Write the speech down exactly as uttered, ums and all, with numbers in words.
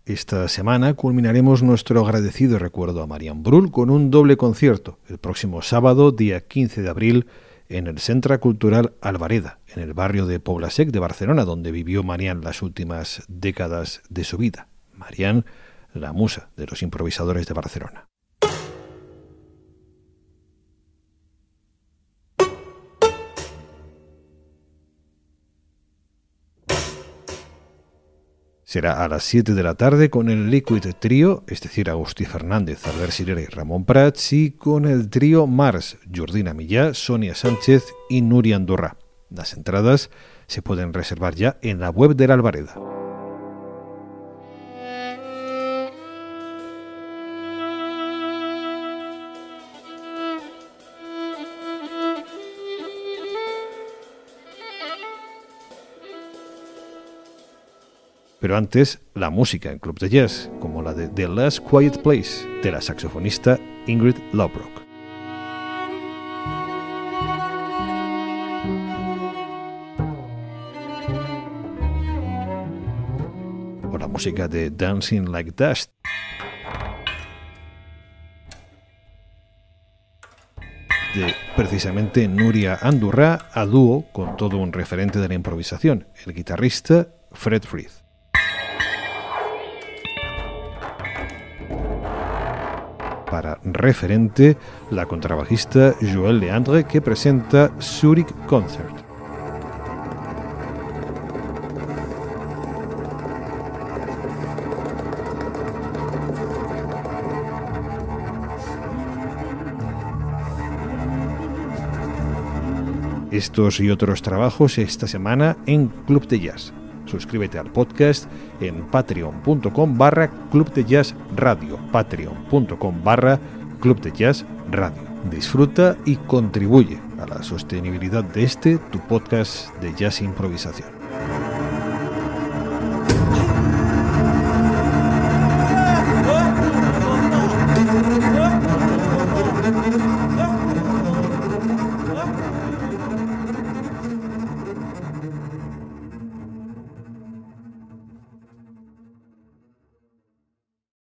Esta semana culminaremos nuestro agradecido recuerdo a Marian Brull con un doble concierto el próximo sábado, día quince de abril, en el Centre Cultural Albareda, en el barrio de Poblasec de Barcelona, donde vivió Marian las últimas décadas de su vida. Marian, la musa de los improvisadores de Barcelona. Será a las siete de la tarde con el Liquid Trio, es decir, Agustí Fernández, Albert Sirera y Ramón Prats, y con el trío Mars, Jordina Millá, Sonia Sánchez y Nuria Andorra. Las entradas se pueden reservar ya en la web de la Albareda. Pero antes, la música en Club de Jazz, como la de The Last Quiet Place, de la saxofonista Ingrid Lowbrock. O la música de Dancing Like Dust, de precisamente Nuria Andorra, a dúo con todo un referente de la improvisación, el guitarrista Fred Frith. Para referente, la contrabajista Joël Leandre, que presenta Zurich Concert. Estos y otros trabajos esta semana en Club de Jazz. Suscríbete al podcast en patreon.com barra Club de Jazz Radio, patreon.com barra Club de Jazz Radio. Disfruta y contribuye a la sostenibilidad de este, tu podcast de jazz e improvisación.